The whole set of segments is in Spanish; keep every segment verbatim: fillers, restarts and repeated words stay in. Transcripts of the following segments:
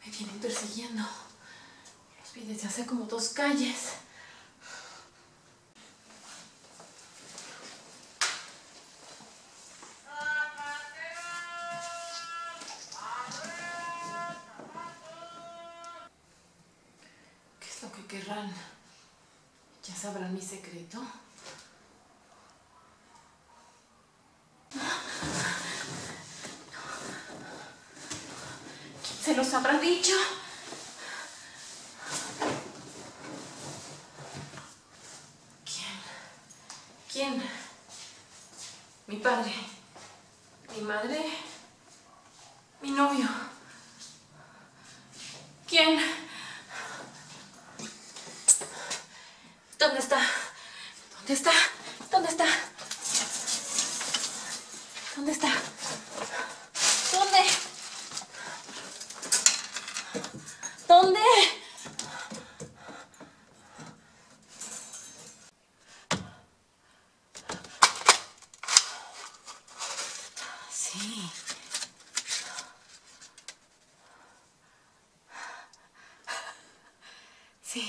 Me vienen persiguiendo. Los vi desde hace como dos calles. ¿Qué es lo que querrán? ¿Ya sabrán mi secreto? ¿Quién se los habrá dicho? ¿Quién? ¿Quién? Mi padre, mi madre, mi novio. ¿Quién? ¿Dónde está? ¿Dónde está? ¿Dónde está? ¿Dónde está? ¿Dónde? ¿Dónde? Sí. Sí.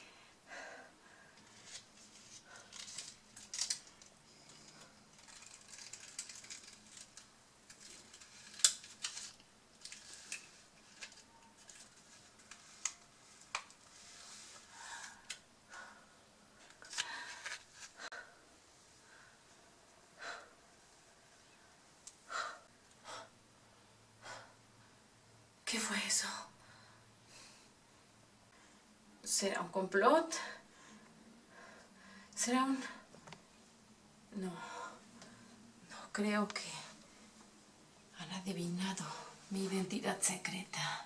¿Qué fue eso? ¿Será un complot? ¿Será un...? No, no creo que han adivinado mi identidad secreta.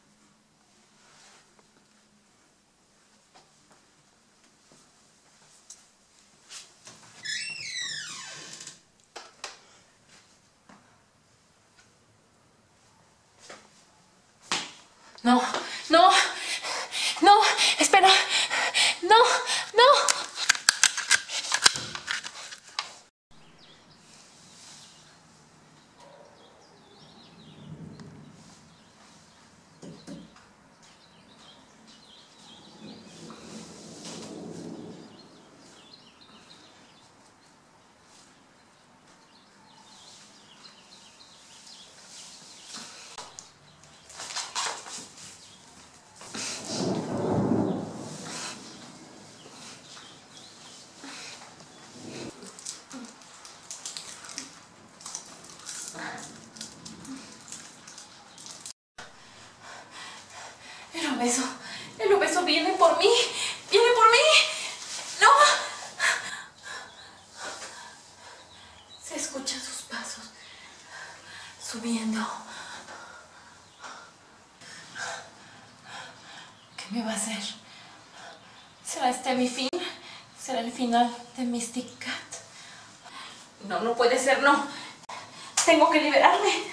No, no, no, espera, no, no. El obeso, el obeso viene por mí, viene por mí. No. Se escuchan sus pasos subiendo. ¿Qué me va a hacer? ¿Será este mi fin? ¿Será el final de Mystic Cat? No, no puede ser, no. Tengo que liberarme.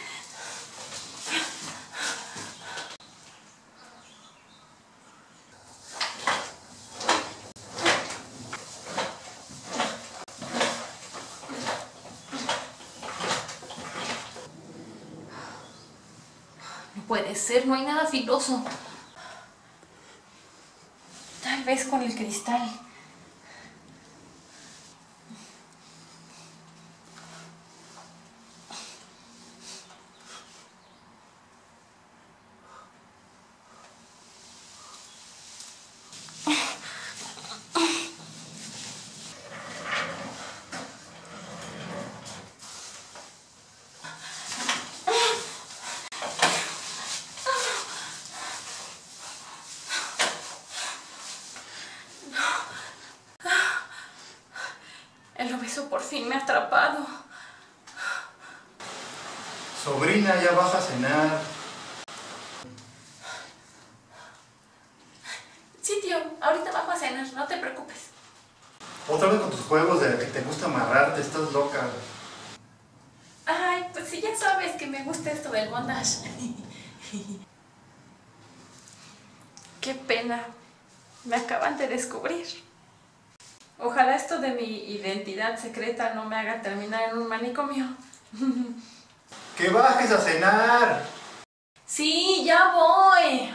No puede ser, no hay nada filoso. Tal vez con el cristal. El obeso por fin me ha atrapado. Sobrina, ya vas a cenar. Sí, tío, ahorita bajo a cenar, no te preocupes. Otra vez con tus juegos de que te gusta amarrarte, estás loca. Ay, pues sí, ya sabes que me gusta esto del bondage. Qué pena, me acaban de descubrir. Ojalá esto de mi identidad secreta no me haga terminar en un manicomio. ¡Que bajes a cenar! Sí, ya voy.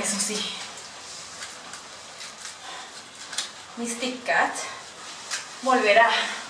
eso sí. Mystic Cat volverá.